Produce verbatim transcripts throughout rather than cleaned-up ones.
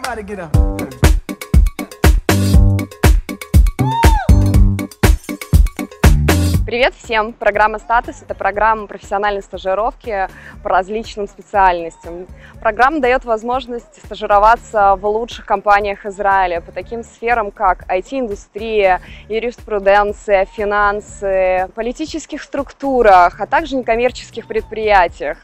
Everybody get up. Привет всем! Программа «Статус» – это программа профессиональной стажировки по различным специальностям. Программа дает возможность стажироваться в лучших компаниях Израиля по таким сферам, как ай ти-индустрия, юриспруденция, финансы, политических структурах, а также некоммерческих предприятиях.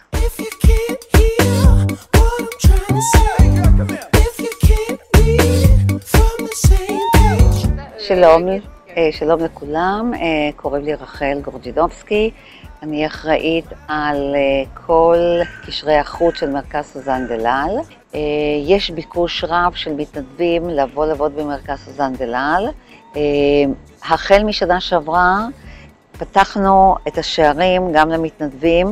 שלום, שלום לכולם, קוראים לי רחל גורדז'ינובסקי, אני אחראית על כל קשרי החוץ של מרכז סוזן דלל. יש ביקוש רב של מתנדבים לבוא לעבוד במרכז סוזן דלל. החל משנה שעברה פתחנו את השערים גם למתנדבים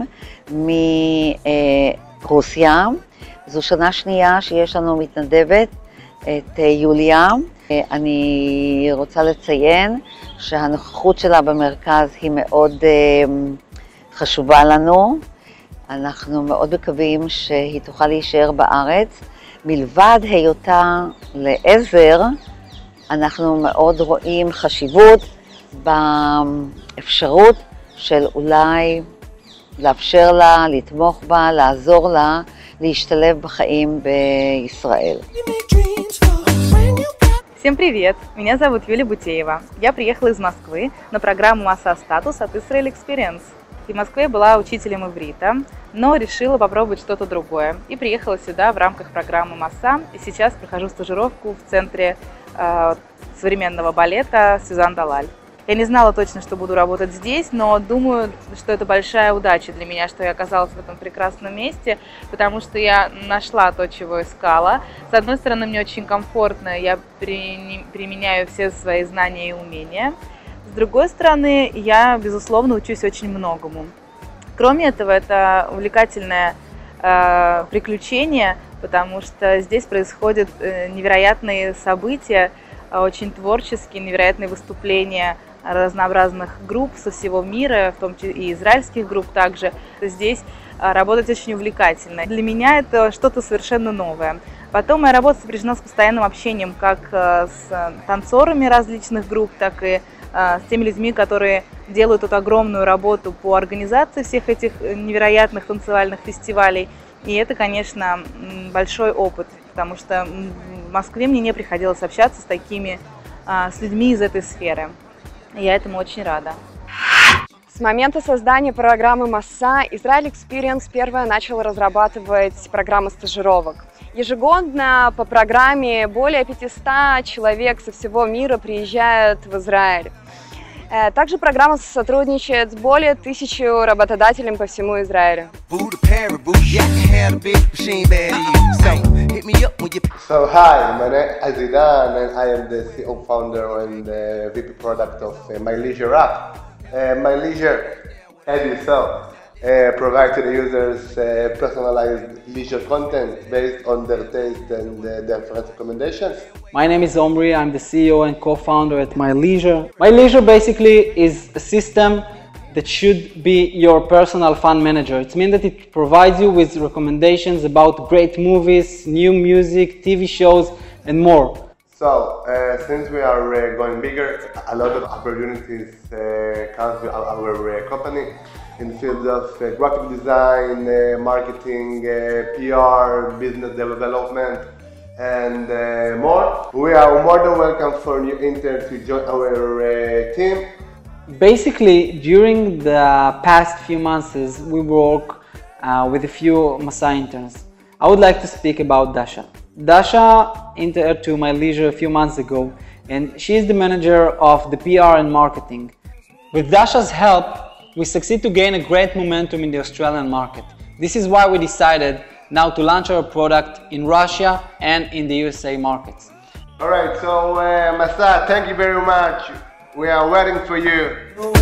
מרוסיה. זו שנה שנייה שיש לנו מתנדבת, את יוליה. אני רוצה לציין שהנוכחות שלה במרכז היא מאוד חשובה לנו. אנחנו מאוד מקווים שהיא תוכל להישאר בארץ. מלבד היותה לעזר, אנחנו מאוד רואים חשיבות באפשרות של אולי לאפשר לה, לתמוך בה, לעזור לה, להשתלב בחיים בישראל. Всем привет! Меня зовут Юлия Бутеева. Я приехала из Москвы на программу «Масса Статус» от Israel Experience. И в Москве была учителем иврита, но решила попробовать что-то другое. И приехала сюда в рамках программы «Масса». И сейчас прохожу стажировку в Центре э, современного балета «Сюзан Далаль». Я не знала точно, что буду работать здесь, но думаю, что это большая удача для меня, что я оказалась в этом прекрасном месте, потому что я нашла то, чего искала. С одной стороны, мне очень комфортно, я применяю все свои знания и умения. С другой стороны, я, безусловно, учусь очень многому. Кроме этого, это увлекательное э, приключение, потому что здесь происходят э, невероятные события, очень творческие, невероятные выступления разнообразных групп со всего мира, в том числе и израильских групп также. Здесь работать очень увлекательно. Для меня это что-то совершенно новое. Потом моя работа сопряжена с постоянным общением как с танцорами различных групп, так и с теми людьми, которые делают эту огромную работу по организации всех этих невероятных танцевальных фестивалей. И это, конечно, большой опыт, потому что в Москве мне не приходилось общаться с такими, с людьми из этой сферы. Я этому очень рада. С момента создания программы «Масса» Israel Experience первая начала разрабатывать программы стажировок. Ежегодно по программе более пятисот человек со всего мира приезжают в Израиль. Также программа сотрудничает с более тысячи работодателями по всему Израилю. So hi, my name is Azidan and I am the C E O founder and the V P product of uh, My Leisure app. Uh, My Leisure, as you saw, uh, provides to the users uh, personalized leisure content based on their taste and uh, their friends' recommendations. My name is Omri, I'm the C E O and co-founder at My Leisure. My Leisure basically is a system that should be your personal fund manager. It means that it provides you with recommendations about great movies, new music, T V shows and more. So, uh, since we are uh, going bigger, a lot of opportunities uh, come to our, our uh, company in the fields of uh, graphic design, uh, marketing, uh, P R, business development, and uh, more. We are more than welcome for new interns to join our uh, team. Basically, during the past few months, we work uh, with a few Massa interns. I would like to speak about Dasha. Dasha entered to My Leisure a few months ago, and she is the manager of the P R and marketing. With Dasha's help, we succeed to gain a great momentum in the Australian market. This is why we decided now to launch our product in Russia and in the U S A markets. Alright, so uh, Massa, thank you very much. We are waiting for you.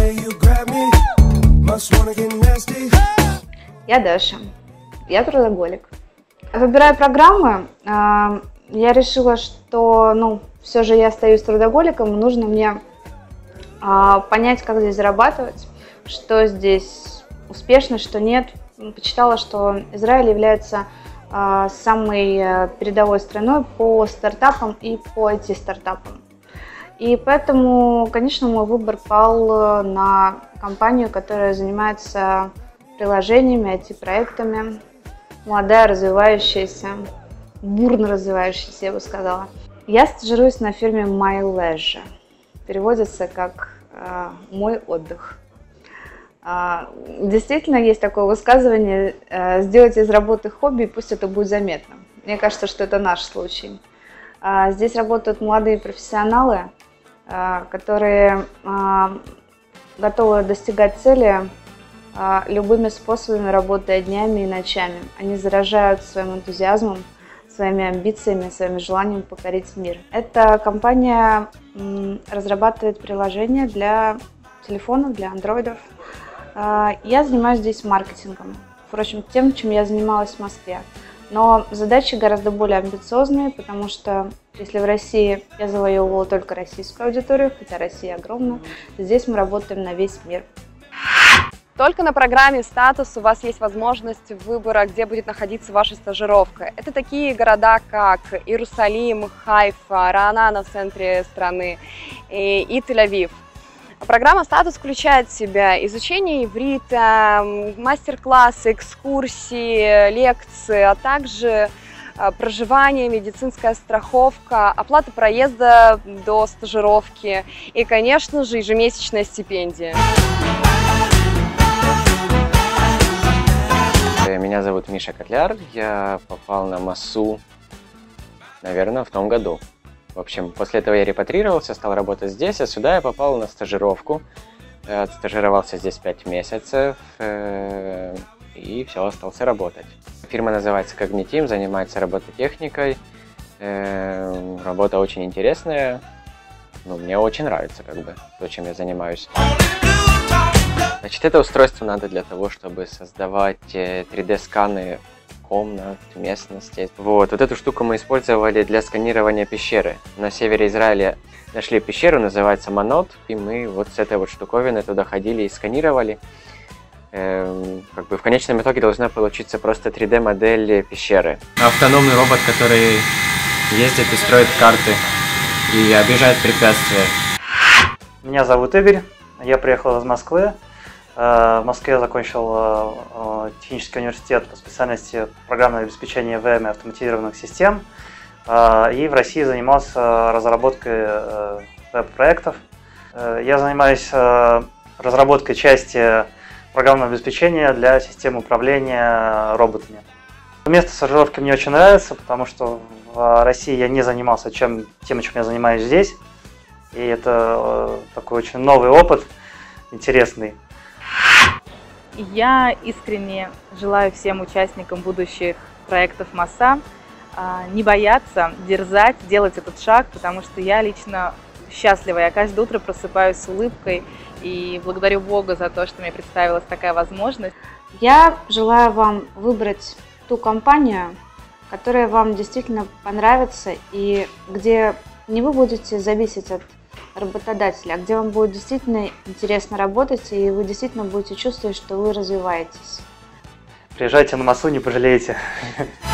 Я Даша, я трудоголик. Выбирая программы, я решила, что ну, все же я остаюсь трудоголиком, нужно мне понять, как здесь зарабатывать, что здесь успешно, что нет. Почитала, что Израиль является самой передовой страной по стартапам и по ай ти-стартапам. И поэтому, конечно, мой выбор пал на компанию, которая занимается приложениями, ай ти-проектами, молодая, развивающаяся, бурно развивающаяся, я бы сказала. Я стажируюсь на фирме My Leisure. Переводится как э, «мой отдых». Э, действительно, есть такое высказывание э, «сделать из работы хобби, пусть это будет заметно». Мне кажется, что это наш случай. Э, здесь работают молодые профессионалы, э, которые э, готовы достигать цели э, любыми способами, работая днями и ночами. Они заражают своим энтузиазмом, своими амбициями, своими желанием покорить мир. Эта компания м, разрабатывает приложения для телефонов, для андроидов. Э, я занимаюсь здесь маркетингом, впрочем, тем, чем я занималась в Москве. Но задачи гораздо более амбициозные, потому что если в России я завоевывала только российскую аудиторию, хотя Россия огромна, здесь мы работаем на весь мир. Только на программе «Статус» у вас есть возможность выбора, где будет находиться ваша стажировка. Это такие города, как Иерусалим, Хайфа, Раанана в центре страны и, и Тель-Авив. Программа «Статус» включает в себя изучение иврита, мастер-классы, экскурсии, лекции, а также проживание, медицинская страховка, оплата проезда до стажировки и, конечно же, ежемесячная стипендия. Меня зовут Миша Котляр, я попал на МАСУ, наверное, в том году. В общем, после этого я репатрировался, стал работать здесь, а сюда я попал на стажировку. Отстажировался здесь пять месяцев и все, остался работать. Фирма называется Cogniteam, занимается робототехникой. Работа очень интересная, ну, мне очень нравится, как бы, то, чем я занимаюсь. Значит, это устройство надо для того, чтобы создавать три дэ-сканы комнат, местности. Вот, вот эту штуку мы использовали для сканирования пещеры. На севере Израиля нашли пещеру, называется Манот, и мы вот с этой вот штуковиной туда ходили и сканировали. Эм, как бы в конечном итоге должна получиться просто три дэ-модель пещеры. Автономный робот, который ездит и строит карты и объезжает препятствия. Меня зовут Игорь, я приехал из Москвы. В Москве я закончил технический университет по специальности программное обеспечение ВМ и автоматизированных систем. И в России занимался разработкой веб-проектов. Я занимаюсь разработкой части программного обеспечения для систем управления роботами. Место стажировки мне очень нравится, потому что в России я не занимался чем, тем, чем я занимаюсь здесь. И это такой очень новый опыт, интересный. Я искренне желаю всем участникам будущих проектов МАСА не бояться, дерзать, делать этот шаг, потому что я лично счастлива. Я каждое утро просыпаюсь с улыбкой и благодарю Бога за то, что мне представилась такая возможность. Я желаю вам выбрать ту компанию, которая вам действительно понравится и где не вы будете зависеть от работодателя, где вам будет действительно интересно работать, и вы действительно будете чувствовать, что вы развиваетесь. Приезжайте на МАСУ, не пожалеете.